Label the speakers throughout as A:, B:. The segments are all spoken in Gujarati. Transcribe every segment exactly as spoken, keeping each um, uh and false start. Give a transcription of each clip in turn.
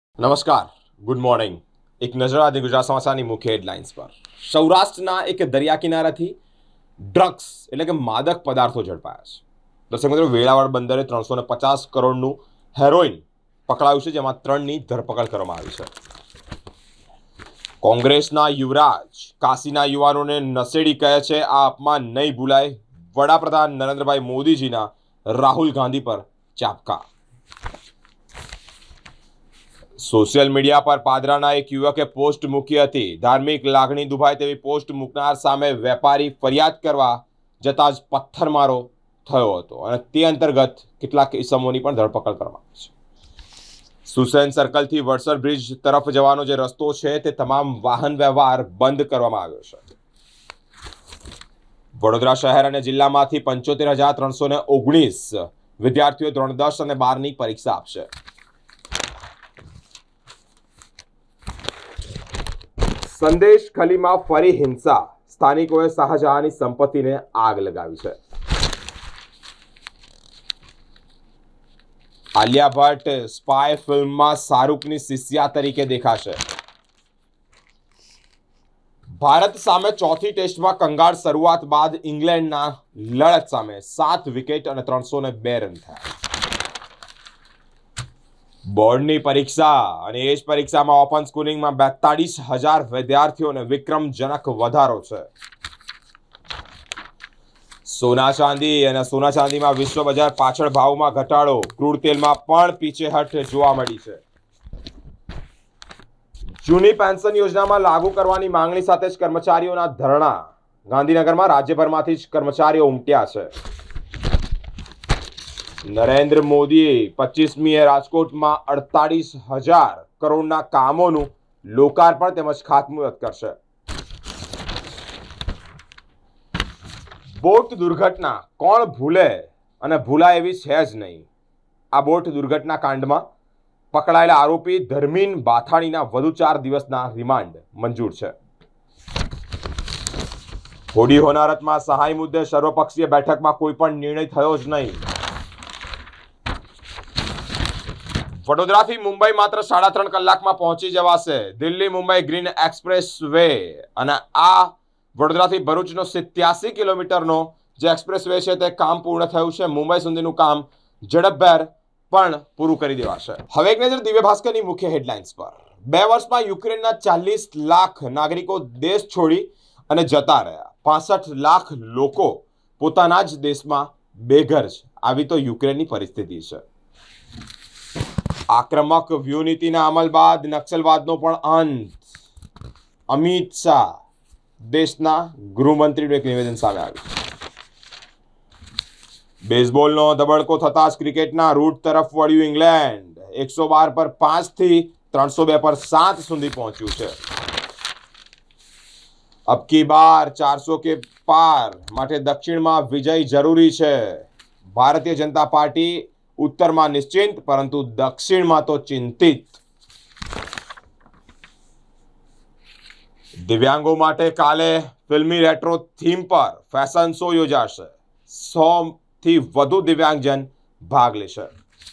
A: નમસ્કાર, ગુડ મોર્નિંગ. એક નજર આજે ગુજરાત સમાચારની મુખ્ય હેડલાઇન્સ પર. સૌરાષ્ટ્રના એક દરિયા કિનારાથી ડ્રગ્સ એટલે કે માદક પદાર્થો ઝડપાયા છે. દર્શક મિત્રો, વેળાવળ બંદરે ત્રણસો ને પચાસ કરોડનું હેરોઇન પકડાયું છે, જેમાં ત્રણની ધરપકડ કરવામાં આવી છે. કોંગ્રેસના યુવરાજ કાશીના યુવાનોને નશેડી કહે છે, આ અપમાન નહીં ભૂલાય. વડાપ્રધાન નરેન્દ્રભાઈ મોદીજીના રાહુલ ગાંધી પર ચાપકા. સોશિયલ મીડિયા પર પાદરાના એક યુવકે પોસ્ટ મૂકી હતી. ધાર્મિક લાગણી દુભાય તેવી પોસ્ટ મૂકનાર સામે વેપારી ફરિયાદ કરવા જતાં જ પથ્થરમારો થયો હતો અને તે અંતર્ગત કેટલાક ઇસમોની પણ ધરપકડ કરવામાં આવી છે. સુસેન સર્કલથી વડસર બ્રિજ તરફ જવાનો જે રસ્તો છે તે તમામ વાહન વ્યવહાર બંધ કરવામાં આવ્યો છે. વડોદરા શહેર અને જિલ્લામાંથી પંચોતેર હજાર ત્રણસો ને ઓગણીસ વિદ્યાર્થીઓ ધોરણ દસ અને બારની પરીક્ષા આપશે. સંદેશ ખલીમાં ફરી હિંસા. સ્થાનિકોએ શાહજહાંની સંપત્તિને આગ લગાવી છે. આલિયા ભટ્ટ સ્પાય ફિલ્મમાં શાહરૂખની શિષ્યા તરીકે દેખાશે. ભારત સામે ચોથી ટેસ્ટમાં કંગાળ શરૂઆત બાદ ઇંગ્લેન્ડના લડત સામે સાત વિકેટ અને ત્રણસો ને બે રન થયા. બોર્ડની પરીક્ષા અને એ જ પરીક્ષામાં ઓપન સ્કૂલિંગમાં બેતાળીસ હજાર વિદ્યાર્થીઓને વિક્રમજનક વધારો છે. સોના ચાંદી અને સોના ચાંદીમાં વિશ્વ બજાર પાછળ ભાવમાં ઘટાડો. ક્રૂડ તેલમાં પણ પીછેહઠ જોવા મળી છે. જૂની પેન્શન યોજનામાં લાગુ કરવાની માંગણી સાથે જ કર્મચારીઓના ધરણા. ગાંધીનગરમાં રાજ્યભરમાંથી જ કર્મચારીઓ ઉમટ્યા છે. નરેન્દ્ર મોદીએ પચીસમીએ રાજકોટમાં અડતાલીસ હજાર કરોડના કામોનું લોકાર્પણ તેમજ ખાતમુહૂર્ત કરશે. બોટ દુર્ઘટના કોણ ભૂલે અને ભૂલાય એવી છે જ નહીં. આ બોટ દુર્ઘટના કાંડમાં પકડાયેલા આરોપી ધર્મીન બાથાણીના વધુ ચાર દિવસના રિમાન્ડ મંજૂર છે. હોડી હોનારતમાં સહાય મુદ્દે સર્વપક્ષીય બેઠકમાં કોઈ પણ નિર્ણય થયો જ નહીં. વડોદરાથી મુંબઈ માત્ર સાડા ત્રણ કલાકમાં પહોંચી જવાશે. Delhi Mumbai green expressway અને આ વડોદરાથી ભરૂચનો સિત્યાસી કિલોમીટરનો જે એક્સપ્રેસ વે છે તે કામ પૂર્ણ થયું છે. મુંબઈ સુધીનું કામ ઝડપભેર પણ પૂરું કરી દેવાશે. હવે એક નજર દિવ્ય ભાસ્કરની મુખ્ય હેડલાઇન્સ પર. બે વર્ષમાં યુક્રેનના ચાલીસ લાખ નાગરિકો દેશ છોડી અને જતા રહ્યા. પાસઠ લાખ લોકો પોતાના જ દેશમાં બેઘર છે. આવી તો યુક્રેનની પરિસ્થિતિ છે. આક્રમક વ્યૂહ નીતિના અમલ બાદ નક્સલવાદનો પણ અંત. અમિત શાહ દેશના ગૃહમંત્રીનું એક નિવેદન સામે આવ્યું. બેઝબોલનો ધબડકો થતા જ ક્રિકેટના રૂટ તરફ વળ્યું ઇંગ્લેન્ડ. એકસો બાર પર પાંચ થી ત્રણસો બે પર સાત સુધી પહોંચ્યું છે. અબકી બાર ચારસો કે પાર માટે દક્ષિણમાં વિજય જરૂરી છે. ભારતીય જનતા પાર્ટી ઉત્તરમાં નિશ્ચિંત પરંતુ દક્ષિણમાં તો ચિંતિત. દિવ્યાંગો માટે કાલે ફિલ્મી રેટ્રો થીમ પર ફેશન શો યોજાશે. સો થી વધુ દિવ્યાંગજન ભાગ લેશે.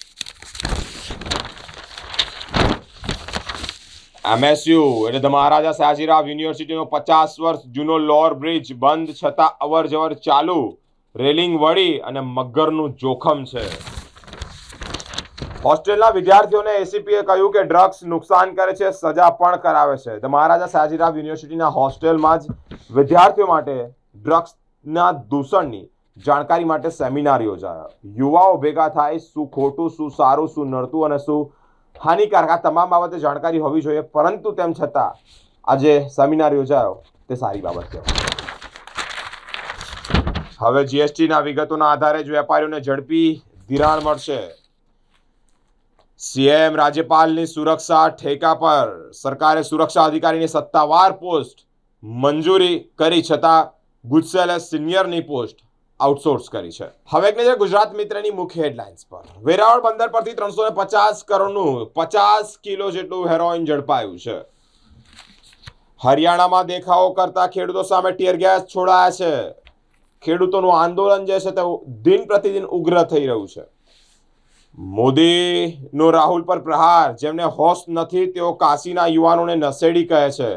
A: એમએસયુ એટલે ધ મહારાજા સયાજીરાવ યુનિવર્સિટીનો પચાસ વર્ષ જૂનો લોઅર બ્રિજ બંધ છતાં અવર જવર ચાલુ. રેલિંગ વળી અને મગરનું જોખમ છે. હોસ્ટેલના વિદ્યાર્થીઓને એસીપીએ કહ્યું કે ડ્રગ્સ નુકસાન કરે છે, સજા પણ કરાવે છે. ધ મહારાજા સયાજીરાવ યુનિવર્સિટીના હોસ્ટેલમાં જ વિદ્યાર્થીઓ માટે ડ્રગ્સના દૂષણની જાણકારી માટે સેમિનાર યોજાયો. યુવાઓ ભેગા થાય, શું ખોટું, શું સારું, શું નડતું અને શું હાનિકારક, આ તમામ બાબતે જાણકારી હોવી જોઈએ. પરંતુ તેમ છતાં આજે સેમિનાર યોજાયો તે સારી બાબત કહેવાય. હવે જીએસટીના વિગતોના આધારે જ વેપારીઓને ઝડપી ધિરાણ મળશે. સીએમ રાજ્યપાલની સુરક્ષા ઠેકા પર. સરકારે સુરક્ષા અધિકારીની સત્તાવાર પોસ્ટ મંજૂરી કરી છતાં ગુજસેલે સિનિયરની પોસ્ટ આઉટસોર્સ કરી છે. હવે એક નજર ગુજરાત મિત્રની મુખ્ય હેડલાઇન્સ પર. વેરાવળ બંદર પરથી ત્રણસો ને પચાસ કરોડનું પચાસ કિલો જેટલું હેરોઇન ઝડપાયું છે. હરિયાણામાં દેખાવો કરતા ખેડૂતો સામે ટીયર ગેસ છોડાયા છે. ખેડૂતોનું આંદોલન જે છે તે દિન પ્રતિદિન ઉગ્ર થઈ રહ્યું છે. મોદીનો રાહુલ પર પ્રહાર, જેમને હોશ નથી તેઓ કાશીના યુવાનોને નશેડી કહે છે.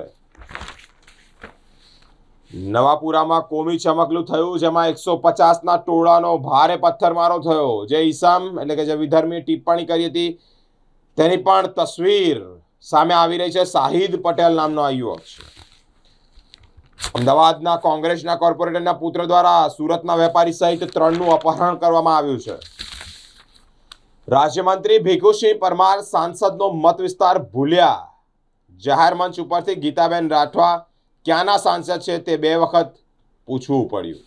A: નવાપુરામાં કોમી ચમકલું થયું, જેમાં એકસો પચાસના ટોળાનો ભારે પથ્થરમારો થયો. જે ઈસમ એટલે કે જે વિધર્મી ટિપ્પણી કરી હતી તેની પણ તસવીર સામે આવી રહી છે. શાહિદ પટેલ નામનો આ યુવક છે. અમદાવાદના કોંગ્રેસના કોર્પોરેટરના પુત્ર દ્વારા સુરતના વેપારી સહિત ત્રણનું અપહરણ કરવામાં આવ્યું છે. રાજ્યમંત્રી ભીખુસિંહ પરમાર સાંસદનો મત વિસ્તાર ભૂલ્યા. જાહેર મંચ ઉપરથી ગીતાબેન રાઠવા ક્યાંના સાંસદ છે તે બે વખત પૂછવું પડ્યું.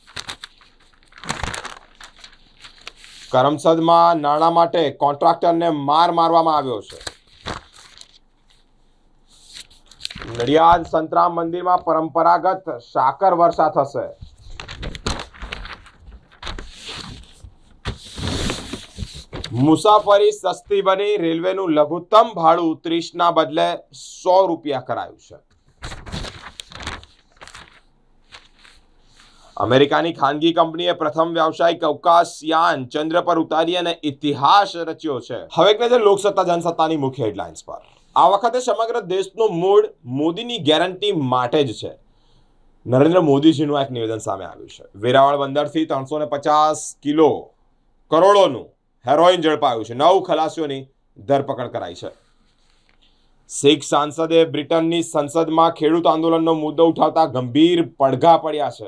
A: કરમસદમાં નાણાં માટે કોન્ટ્રાક્ટરને માર મારવામાં આવ્યો છે. નડિયાદ સંતરામ મંદિરમાં પરંપરાગત સાકર વર્ષા થશે. મુસાફરી સસ્તી બની, રેલવેનું લઘુત્તમ ભાડું ત્રીસના બદલે સો રૂપિયા કરાયું છે. અમેરિકાની ખાનગી કંપનીએ પ્રથમ વ્યવસાયિક અવકાશ યાન ચંદ્ર પર ઉતારી અને ઇતિહાસ રચ્યો છે. હવે એક નજર લોકસત્તા જનસત્તાની મુખ્ય હેડલાઇન્સ પર. આ વખતે સમગ્ર દેશનો મૂડ મોદીની ગેરંટી માટે જ છે. નરેન્દ્ર મોદીજીનું એક નિવેદન સામે આવ્યું છે. વેરાવળ બંદરથી ત્રણસો ને પચાસ કિલો કરોડોનું હેરોઇન ઝડપાયું છે. નવ ખલાસીઓની ધરપકડ કરાઈ છે. શીખ સાંસદે બ્રિટનની સંસદમાં ખેડૂત આંદોલનનો મુદ્દો ઉઠાવતા ગંભીર પડઘા પડ્યા છે.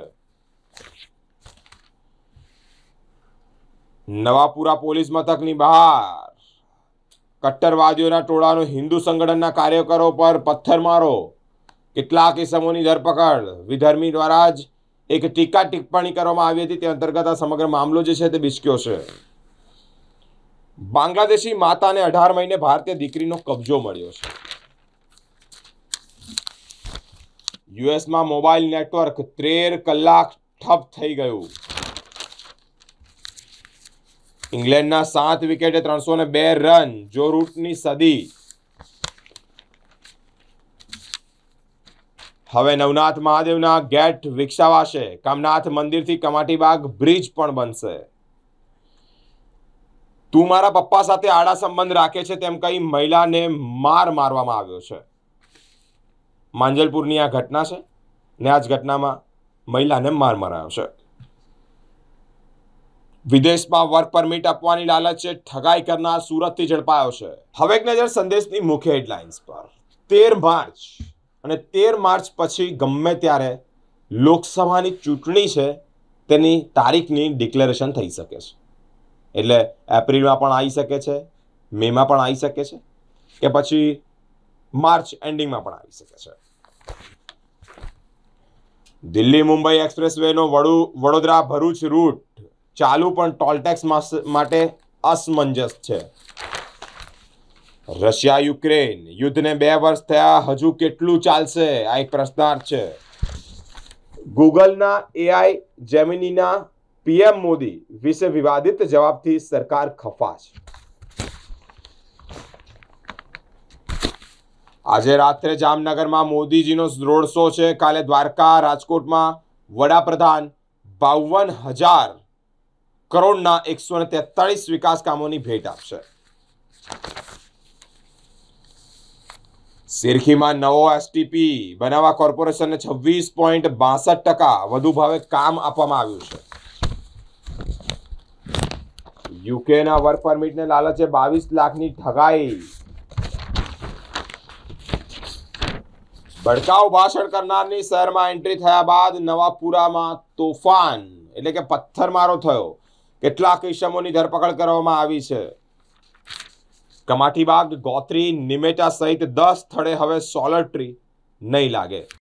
A: નવાપુરા પોલીસ મથકની બહાર કટ્ટરવાદીઓના ટોળાનો હિન્દુ સંગઠનના કાર્યકરો પર પથ્થરમારો, કેટલાક ઇસમોની ધરપકડ. વિધર્મી દ્વારા જ એક ટીકા ટિપ્પણી કરવામાં આવી હતી તે અંતર્ગત આ સમગ્ર મામલો જે છે તે બિસ્ક્યો છે. બાંગ્લાદેશી માતાને અઢાર મહિને ભારતીય દીકરીનો કબજો મળ્યો છે. યુએસમાં મોબાઈલ નેટવર્ક તેર કલાક ઠપ થઈ ગયું. ઇંગ્લેન્ડના સાત વિકેટે ત્રણસો ને બે રન, જો રૂટની સદી. હવે નવનાથ મહાદેવના ગેટ વિકસાવાશે. કામનાથ મંદિરથી કમાટીબાગ બ્રિજ પણ બનશે. તું મારા પપ્પા સાથે આડા સંબંધ રાખે છે તેમ કહી મહિલાને માર મારવામાં આવ્યો છે. માંજલપુરની આ ઘટના છે ને આ જ ઘટનામાં મહિલાને માર મરાયો છે. વિદેશમાં વર્ક પરમિટ આપવાની લાલચે ઠગાઈ કરનાર સુરતથી ઝડપાયો છે. હવે એક નજર સંદેશની મુખ્ય હેડલાઇન્સ પર. તેર માર્ચ અને તેર માર્ચ પછી ગમે ત્યારે લોકસભાની ચૂંટણી છે તેની તારીખની ડિક્લેરેશન થઈ શકે છે. એટલે એપ્રિલમાં પણ આવી શકે છે, મેમાં પણ આવી શકે છે કે પછી માર્ચ એન્ડિંગમાં પણ આવી શકે છે. દિલ્હી મુંબઈ એક્સપ્રેસ વેનો વડોદરા ભરૂચ રૂટ ચાલુ પણ ટોલટેક્સ માટે અસમંજસ છે. રશિયા યુક્રેન યુદ્ધને બે વર્ષ થયા, હજુ કેટલું ચાલશે? આ એક પ્રશ્નાર્થ છે. ગૂગલના એઆઈ જેમિનીના પીએમ મોદી વિશે વિવાદિત જવાબથી સરકાર ખફા છે. આજે રાત્રે જામનગરમાં મોદીજીનો રોડ શો છે. કાલે દ્વારકા રાજકોટમાં વડાપ્રધાન બાવન હજાર કરોડના એકસો ને તેતાલીસ વિકાસ કામોની ભેટ આપશે. સિરખીમાં નવો એસટીપી બનાવવા કોર્પોરેશનને છવ્વીસ પોઈન્ટ બાસઠ ટકા વધુ ભાવે કામ આપવામાં આવ્યું છે. યુકેના વર્ક પરમિટને લાલચે બાવીસ લાખની ઠગાઈ. ભડકાઉ ભાષણ કરનારની શહેરમાં એન્ટ્રી થયા બાદ નવાપુરામાં તોફાન એટલે કે પથ્થરમારો થયો. કેટલાક ઇસમોની ધરપકડ કરવામાં આવી છે. કમાટીબાગ, ગોત્રી, નિમેટા સહિત દસ સ્થળે હવે સોલર ટ્રી નહીં લાગે.